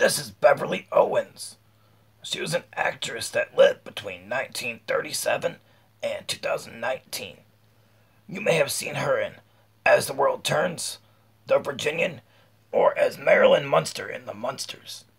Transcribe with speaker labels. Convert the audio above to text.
Speaker 1: This is Beverley Owens. She was an actress that lived between 1937 and 2019. You may have seen her in As the World Turns, The Virginian, or as Marilyn Munster in The Munsters.